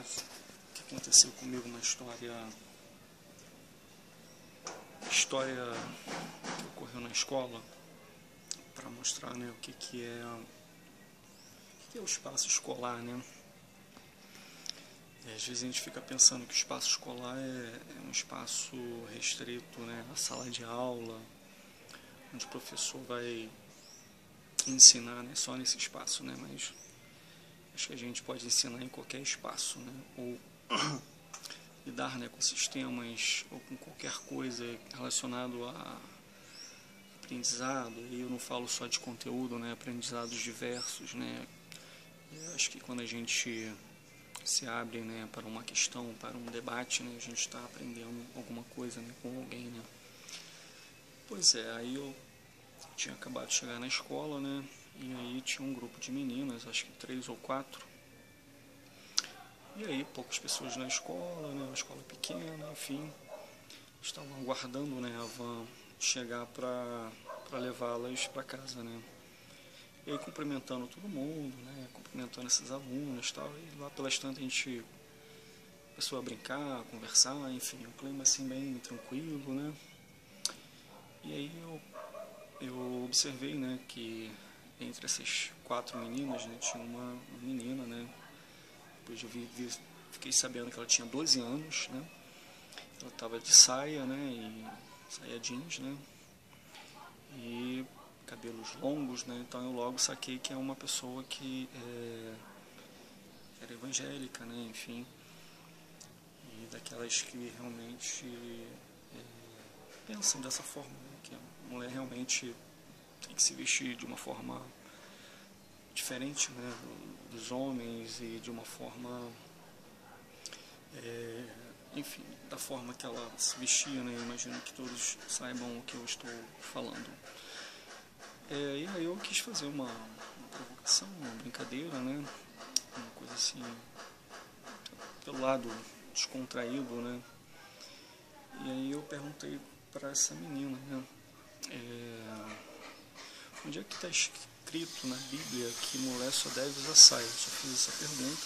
caso que aconteceu comigo, uma história que ocorreu na escola, para mostrar, né, o que é o espaço escolar, né? Às vezes a gente fica pensando que o espaço escolar é um espaço restrito, né, à sala de aula, onde o professor vai ensinar, né, só nesse espaço, né? Mas acho que a gente pode ensinar em qualquer espaço, né? Ou lidar, né, com sistemas ou com qualquer coisa relacionado a aprendizado. E eu não falo só de conteúdo, né? Aprendizados diversos, né? Eu acho que quando a gente se abre, né, para uma questão, para um debate, né, a gente está aprendendo alguma coisa, né, com alguém, né? Pois é, aí eu tinha acabado de chegar na escola, né? E aí tinha um grupo de meninas, acho que 3 ou 4. E aí poucas pessoas na escola, né? Uma escola pequena, enfim. Estavam aguardando, né, a van chegar para levá-las para casa, né? E aí cumprimentando todo mundo, né? Cumprimentando esses alunos e tal. E lá pelas tantas a gente começou a brincar, a conversar, enfim, um clima assim bem tranquilo, né? E aí eu observei, né, que entre essas 4 meninas, né, tinha uma menina, né? Depois eu fiquei sabendo que ela tinha 12 anos, né? Ela estava de saia, né? E saia jeans, né? E cabelos longos, né? Então eu logo saquei que é uma pessoa que era evangélica, né? Enfim, e daquelas que realmente pensam dessa forma, né? Que a mulher realmente tem que se vestir de uma forma diferente, né, dos homens e de uma forma, enfim, da forma que ela se vestia, né? Imagino que todos saibam o que eu estou falando. E aí eu quis fazer uma provocação, uma brincadeira, né? Uma coisa assim, pelo lado descontraído, né? E aí eu perguntei para essa menina, né? Onde é que está escrito na Bíblia que mulher só deve usar saia? Eu só fiz essa pergunta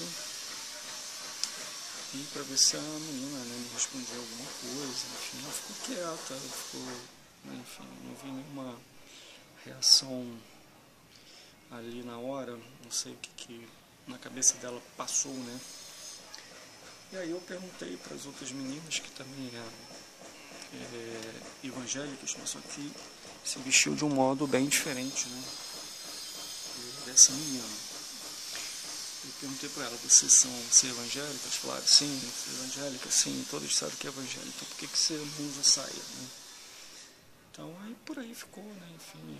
e para ver se a menina, né, me respondia alguma coisa. Enfim, ela ficou quieta, ela ficou, né, enfim, não vi nenhuma reação ali na hora, não sei o que na cabeça dela passou, né? E aí eu perguntei para as outras meninas que também eram evangélicas, mas só que se vestiu de um modo bem diferente, né, dessa menina. Eu perguntei para ela, vocês são evangélicas? Falaram, sim, sou evangélica, sim, todos sabem que é evangélica, então por que você não usa saia, né? Então aí por aí ficou, né? Enfim,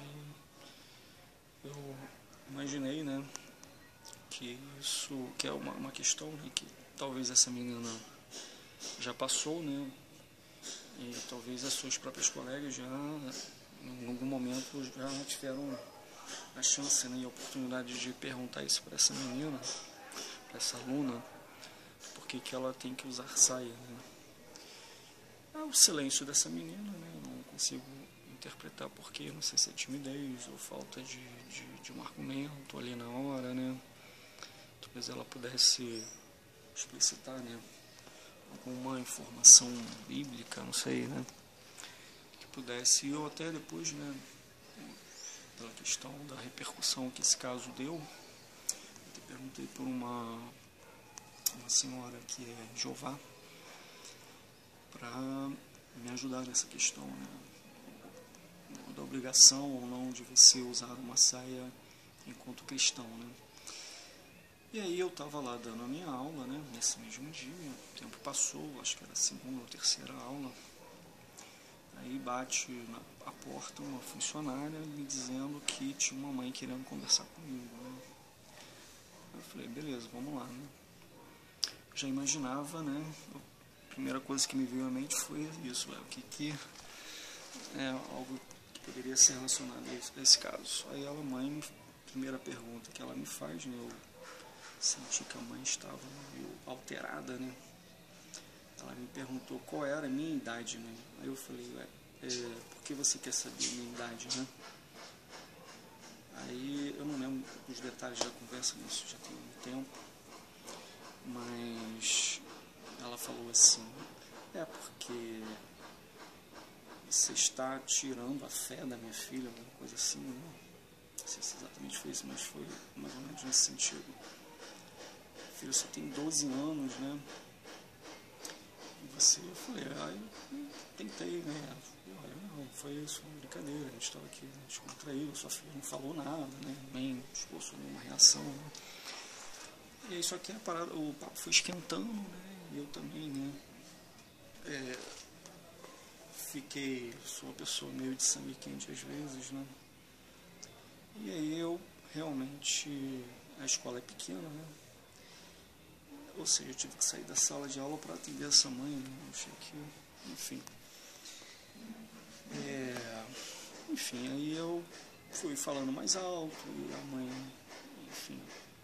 eu imaginei, né, que isso, que é uma questão, né, que talvez essa menina já passou, né? E talvez as suas próprias colegas já, em algum momento, já tiveram a chance, né, e a oportunidade de perguntar isso para essa menina, para essa aluna, por que ela tem que usar saia, né? O silêncio dessa menina, né, eu não consigo interpretar porque, não sei se é timidez ou falta de um argumento ali na hora, né? Talvez ela pudesse explicitar, né, alguma informação bíblica, não sei, né, que pudesse, ou até depois, né, pela questão da repercussão que esse caso deu, eu perguntei por uma senhora que é Jeová para me ajudar nessa questão, né, da obrigação ou não de você usar uma saia enquanto cristão, né. E aí eu estava lá dando a minha aula, né, nesse mesmo dia, o tempo passou, acho que era a segunda ou terceira aula. Aí bate a porta uma funcionária me dizendo que tinha uma mãe querendo conversar comigo, né? Eu falei, beleza, vamos lá, né? Eu já imaginava, né? A primeira coisa que me veio à mente foi isso, o que é algo que poderia ser relacionado a esse caso. Aí a mãe, primeira pergunta que ela me faz, né? Eu senti que a mãe estava meio alterada, né? Ela me perguntou qual era a minha idade, né? Aí eu falei, por que você quer saber a minha idade, né? Aí eu não lembro os detalhes da conversa, isso já tem um tempo. mas ela falou assim, porque você está tirando a fé da minha filha, alguma coisa assim, né? Não sei se exatamente foi isso, mas foi mais ou menos nesse sentido. A filha só tem 12 anos, né? E você, eu falei, eu tentei, né? Olha, não, foi isso, uma brincadeira, a gente estava aqui descontraído, sua filha não falou nada, né? Nem expôs nenhuma reação, né? E aí só que a parada, o papo foi esquentando, né? E eu também, né? Sou uma pessoa meio de sangue quente às vezes, né? E aí eu realmente, a escola é pequena, né? Ou seja, eu tive que sair da sala de aula para atender essa mãe, né? Eu achei que, enfim, aí eu fui falando mais alto e a mãe, enfim.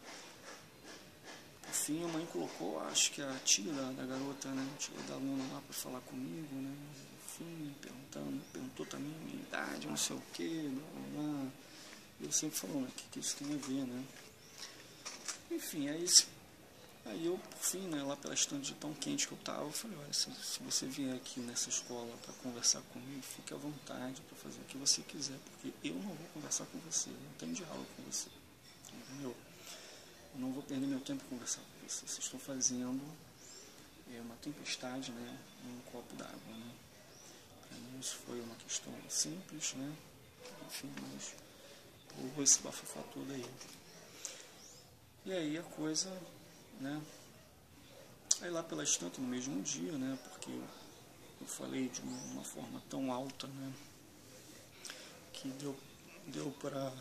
Por fim, a mãe colocou, acho que a tia da garota, né? A tia da aluna lá para falar comigo, né? Enfim, perguntou também a minha idade, não sei o que, blá. Eu sempre falando, o que isso tem a ver, né? Enfim, aí eu, por fim, né, lá pela estante de tão quente que eu tava, eu falei, olha, se você vier aqui nessa escola para conversar comigo, fique à vontade para fazer o que você quiser, porque eu não vou conversar com você, eu não tenho diálogo com você, entendeu? Eu não vou perder meu tempo conversar com você, vocês estão fazendo uma tempestade, né, num copo d'água, né? Para mim isso foi uma questão simples, né? Enfim, mas por esse bafafá todo aí. E aí a coisa, né? Aí lá pela estante, no mesmo dia, né? Porque eu falei de uma forma tão alta, né? Que deu para...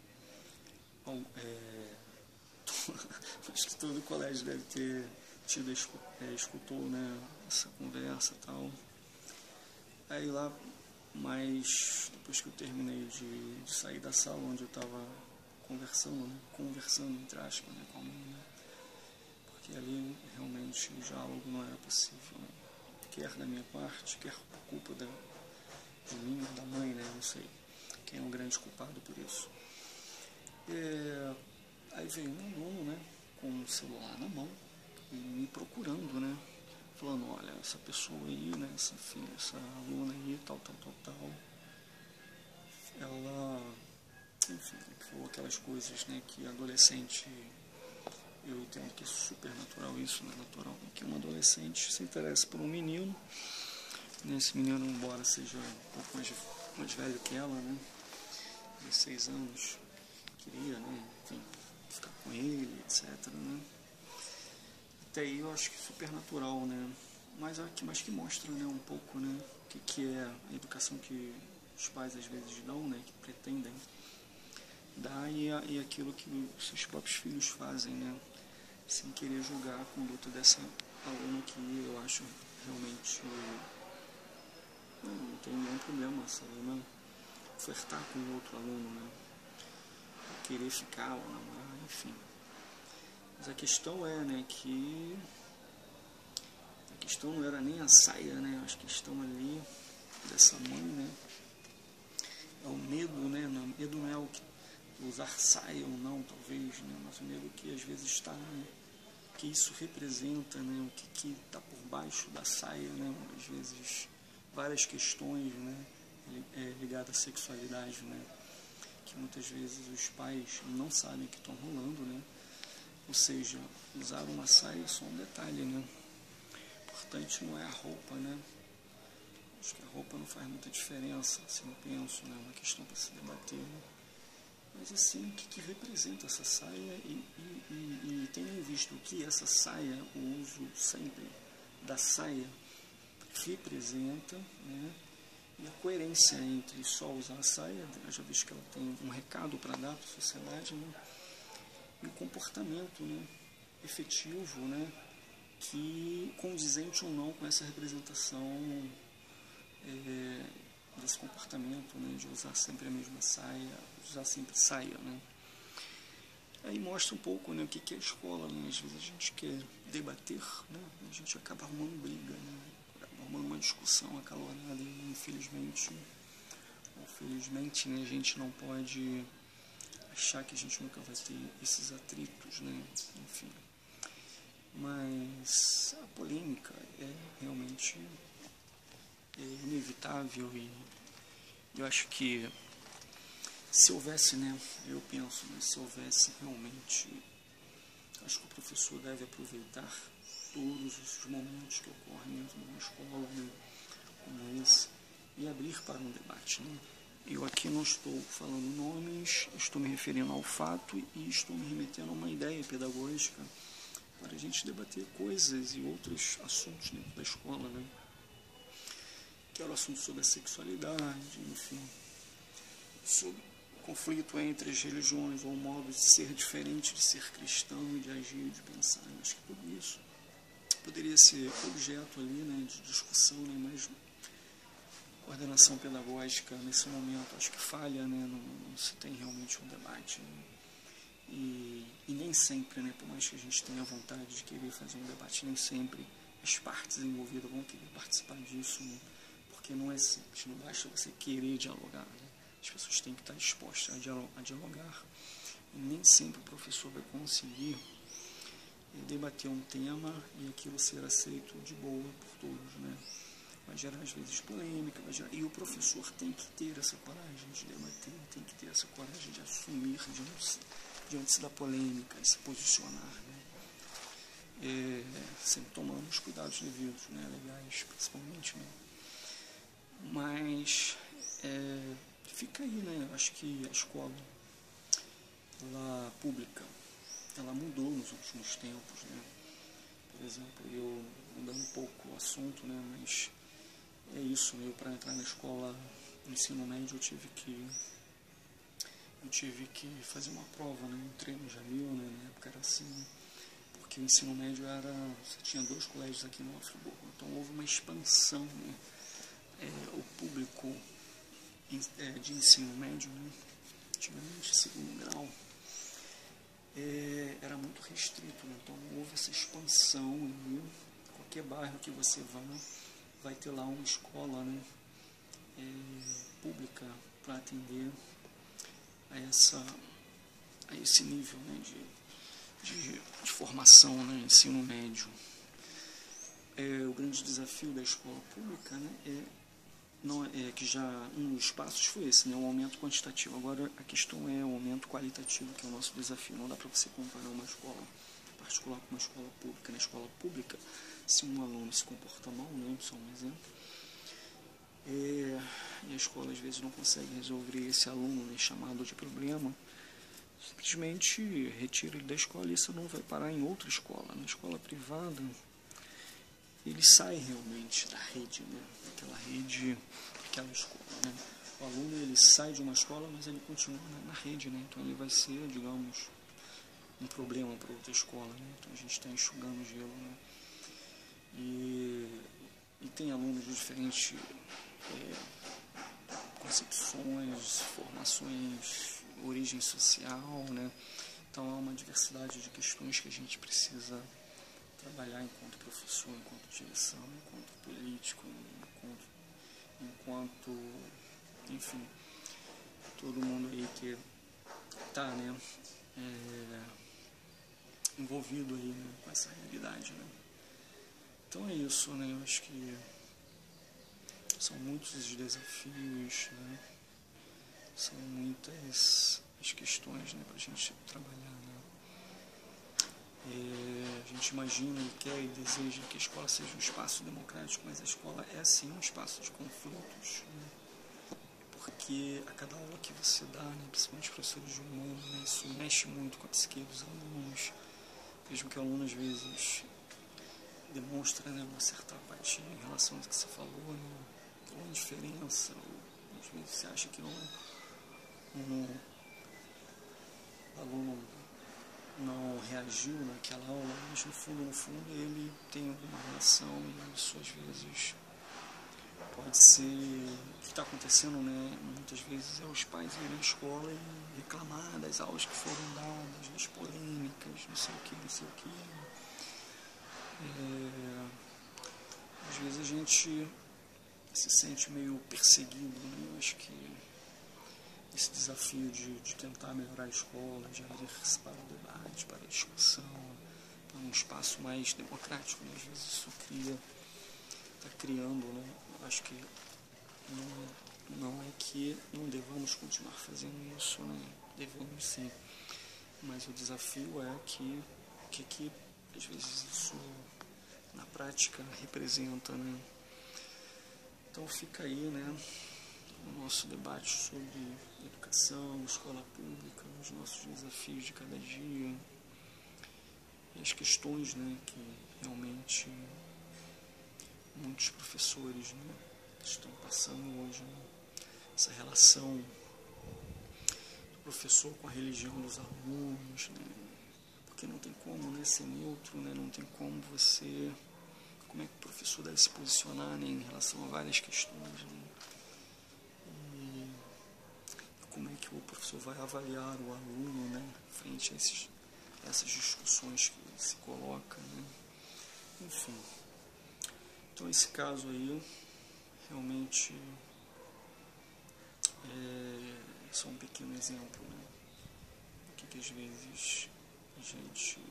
acho que todo o colégio deve ter escutou, né? Essa conversa e tal. Aí lá, mas depois que eu terminei de sair da sala onde eu estava conversando, né? Conversando, entre aspas, né? Com a mãe, né? Porque ali realmente o diálogo não era possível, né? Quer da minha parte, quer por culpa de mim, da mãe, né? Não sei quem é o grande culpado por isso. Aí veio um aluno, né? Com o celular na mão e me procurando, né? Falando, olha, essa pessoa aí, né? Essa filha, essa aluna aí, tal. Ela, enfim, falou aquelas coisas, né? Que adolescente... Eu entendo que é super natural isso, né? Natural, que um adolescente se interessa por um menino, né? Esse menino, embora seja um pouco mais velho que ela, né? 16 anos, queria, né? Enfim, ficar com ele, etc, né? Até aí eu acho que super natural, né? Mas que mostra, né, um pouco, né? O que é a educação que os pais às vezes dão, né? Que pretendem dar e aquilo que os seus próprios filhos fazem, né? Sem querer julgar a conduta dessa aluna que eu acho realmente não tem nenhum problema essa aluna flertar com outro aluno, né? Querer ficar ou namorar, enfim. Mas a questão é, né, que a questão não era nem a saia, né? Acho que a questão ali dessa mãe, né? É o medo, né? O medo não é o que usar saia ou não, talvez, né? Mas o medo que às vezes está, né? Que isso representa, né? O que está por baixo da saia, né? Às vezes várias questões, né? Ligadas à sexualidade, né? Que muitas vezes os pais não sabem que estão rolando, né? Ou seja, usar uma saia é só um detalhe, né? O importante não é a roupa, né? Acho que a roupa não faz muita diferença, assim eu penso, né? É uma questão para se debater, né? Mas assim, o que representa essa saia e tendo visto que essa saia, o uso sempre da saia representa, né? E a coerência entre só usar a saia, eu já visto que ela tem um recado para dar para a sociedade, né? E o comportamento, né? Efetivo, né? Que condizente ou não com essa representação desse comportamento, né? De usar sempre a mesma saia, usar sempre saia, né? Aí mostra um pouco, né, o que é a escola, né? Às vezes a gente quer debater, né? A gente acaba arrumando briga, né? Arrumando uma discussão acalorada e infelizmente, né, a gente não pode achar que a gente nunca vai ter esses atritos, né? Enfim. mas a polêmica é realmente inevitável, e eu acho que se houvesse, eu penso, se houvesse realmente, acho que o professor deve aproveitar todos os momentos que ocorrem numa escola, como esse, e abrir para um debate, Eu aqui não estou falando nomes, estou me referindo ao fato e estou me remetendo a uma ideia pedagógica para a gente debater coisas e outros assuntos dentro da escola, Que era o assunto sobre a sexualidade, enfim, sobre o conflito entre as religiões, ou o modo de ser diferente, de ser cristão, de agir, de pensar. Eu acho que tudo isso poderia ser objeto ali, de discussão, mas coordenação pedagógica nesse momento acho que falha, não se tem realmente um debate, e nem sempre, por mais que a gente tenha vontade de querer fazer um debate, nem sempre as partes envolvidas vão querer participar disso, porque não é simples, não basta você querer dialogar, As pessoas têm que estar dispostas a dialogar, e nem sempre o professor vai conseguir debater um tema e aquilo ser aceito de boa por todos, Vai gerar às vezes polêmica, e o professor tem que ter essa coragem de debater, tem que ter essa coragem de assumir diante da polêmica e se posicionar, sempre tomando os cuidados devidos, legais principalmente, Mas fica aí, eu acho que a escola pública, ela mudou nos últimos tempos, Por exemplo, eu mudando um pouco o assunto, mas é isso, para entrar na escola, no ensino médio, eu tive que fazer uma prova, entrei no Jamil, na época era assim, porque o ensino médio você tinha 2 colégios aqui no Friburgo, então houve uma expansão, o público de ensino médio, antigamente, segundo grau, era muito restrito, então houve essa expansão, e qualquer bairro que você vai ter lá uma escola pública para atender a esse nível de formação, ensino médio. O grande desafio da escola pública é que já um dos passos foi esse, o aumento quantitativo. Agora a questão é o aumento qualitativo, que é o nosso desafio. Não dá para você comparar uma escola particular com uma escola pública. Na escola pública, se um aluno se comporta mal, só um exemplo, e a escola às vezes não consegue resolver esse aluno chamado de problema, simplesmente retira ele da escola, e esse aluno vai parar em outra escola. Na escola privada, ele sai realmente da rede, daquela rede, daquela escola. O aluno, ele sai de uma escola, mas ele continua na rede, então ele vai ser, digamos, um problema para outra escola, então a gente está enxugando gelo, e tem alunos de diferentes concepções, formações, origem social, então há uma diversidade de questões que a gente precisa trabalhar enquanto professor, enquanto direção, enquanto político, enquanto enfim, todo mundo aí que está envolvido aí com essa realidade. Então é isso, eu acho que são muitos os desafios, são muitas as questões para a gente trabalhar. A gente imagina e quer e deseja que a escola seja um espaço democrático, mas a escola é sim um espaço de conflitos, porque a cada aula que você dá, principalmente professores de humano, isso mexe muito com a psique dos alunos, mesmo que o aluno às vezes demonstra uma certa apatia em relação ao que você falou, ou indiferença, ou às vezes você acha que o aluno não reagiu naquela aula, mas no fundo ele tem alguma relação, e isso às vezes pode ser o que está acontecendo, muitas vezes é os pais irem à escola e reclamar das aulas que foram dadas, das polêmicas, não sei o que. Às vezes a gente se sente meio perseguido, Eu acho que esse desafio de tentar melhorar a escola, de abrir para o debate, para a discussão, um espaço mais democrático, né? Às vezes isso está criando, né? Eu acho que não é que não devamos continuar fazendo isso, né? Devemos sim, mas o desafio é que às vezes isso na prática representa, né? Então fica aí, né, o nosso debate sobre educação, escola pública, os nossos desafios de cada dia, e as questões, né, que realmente muitos professores, né, estão passando hoje, né? Essa relação do professor com a religião dos alunos, né? Porque não tem como, né, ser neutro, né? Não tem como você... Como é que o professor deve se posicionar, né, em relação a várias questões, né? E como é que o professor vai avaliar o aluno, né, frente a essas discussões que se coloca, né? Enfim. Então esse caso aí realmente é só um pequeno exemplo, né, do que às vezes a gente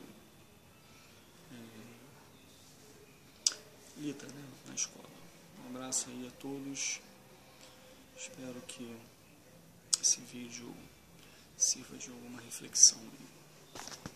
lida, né, na escola. Um abraço aí a todos. Espero que esse vídeo sirva de alguma reflexão aí.